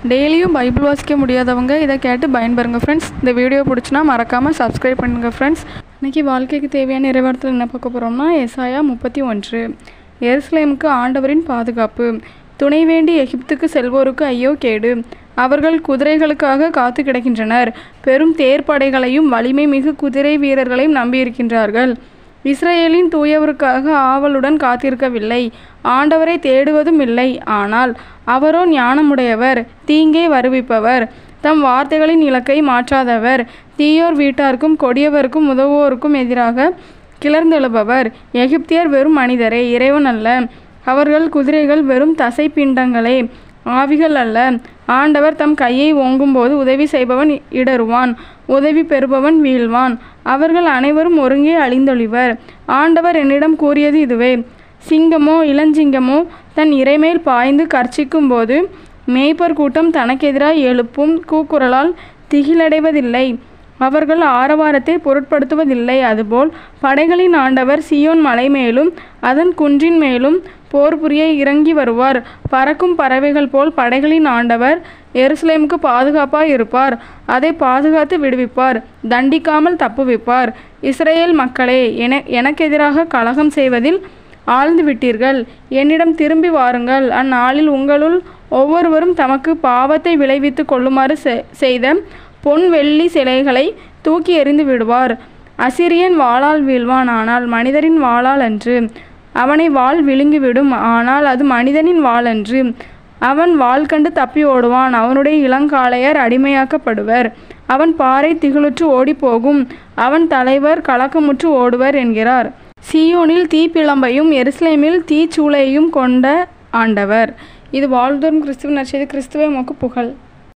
டெய்லியும் பைபிள் வாசிக்க முடியாதவங்க இதை கேட்டு பயன்பெறுங்க ஃப்ரெண்ட்ஸ். இந்த வீடியோ பிடிச்சினா மறக்காமல் சப்ஸ்கிரைப் பண்ணுங்கள் ஃப்ரெண்ட்ஸ். இன்றைக்கி வாழ்க்கைக்கு தேவையான நிறைவேறத்தில் என்ன பார்க்க போகிறோம்னா ஏசாயா 31. எருசலேமுக்கு ஆண்டவரின் பாதுகாப்பு. துணை வேண்டி எகிப்துக்கு செல்வோருக்கு ஐயோ கேடு. அவர்கள் குதிரைகளுக்காக காத்து கிடக்கின்றனர். பெரும் தேர்ப்படைகளையும் வலிமை மிகு குதிரை வீரர்களையும் நம்பியிருக்கின்றார்கள். இஸ்ரேலின் தூயவருக்காக ஆவலுடன் காத்திருக்கவில்லை. ஆண்டவரை தேடுவதும் இல்லை. ஆனால் அவரோ ஞானமுடையவர், தீங்கே வருவிப்பவர், தம் வார்த்தைகளின் இலக்கை மாற்றாதவர், தீயோர் வீட்டாருக்கும் கொடியவருக்கும் உதவுவோருக்கும் எதிராக கிளர்ந்தெழுபவர். எகிப்தியர் வெறும் மனிதரே, இறைவன் அல்ல. அவர்கள் குதிரைகள் வெறும் தசை பிண்டங்களே, ஆவிகள் அல்ல. ஆண்டவர் தம் கையை ஓங்கும்போது உதவி செய்பவன் இடறுவான், உதவி பெறுபவன் வீழ்வான். அவர்கள் அனைவரும் ஒருங்கே அழிந்தொழிவர். ஆண்டவர் என்னிடம் கூறியது இதுவே: சிங்கமோ இளஞ்சிங்கமோ தன் இரைமேல் பாய்ந்து கர்ச்சிக்கும் போது மேய்ப்பர் கூட்டம் தனக்கெதிராய் எழுப்பும் கூக்குரலால் திகிலடைவதில்லை. அவர்கள் ஆரவாரத்தை பொருட்படுத்துவதில்லை. அதுபோல் படைகளின் ஆண்டவர் சீயோன் மலை மேலும் அதன் குன்றின் மேலும் போர் புரிய இறங்கி வருவார். பறக்கும் பறவைகள் போல் படைகளின் ஆண்டவர் எருசலேமுக்கு பாதுகாப்பாய் இருப்பார். அதை பாதுகாத்து விடுவிப்பார், தண்டிக்காமல் தப்புவிப்பார். இஸ்ரேல் மக்களே, எனக்கெதிராக கலகம் செய்வதில் ஆழ்ந்து விட்டீர்கள். என்னிடம் திரும்பி வாருங்கள். அந்நாளில் உங்களுள் ஒவ்வொருவரும் தமக்கு பாவத்தை விளைவித்து கொள்ளுமாறு செய்த பொன் வெள்ளி சிலைகளை தூக்கி எறிந்து விடுவார். அசிரியன் வாளால் வீழ்வான், ஆனால் மனிதரின் வாளால் அன்று. அவனை வாள் விழுங்கிவிடும், ஆனால் அது மனிதனின் வாள் அன்று. அவன் வாள் கண்டு தப்பி ஓடுவான். அவனுடைய இளங்காளையர் அடிமையாக்கப்படுவர். அவன் பாறை திகிலுற்று ஓடிப்போகும். அவன் தலைவர் கலக்கமுற்று ஓடுவர் என்கிறார். சீயோனில் தீப்பிழம்பையும் எருசலேமில் தீச்சூளையையும் கொண்ட ஆண்டவர். இது வாழ்தோறும் கிறிஸ்துவின் நற்செய்தி. கிறிஸ்துவே உமக்கு புகழ்.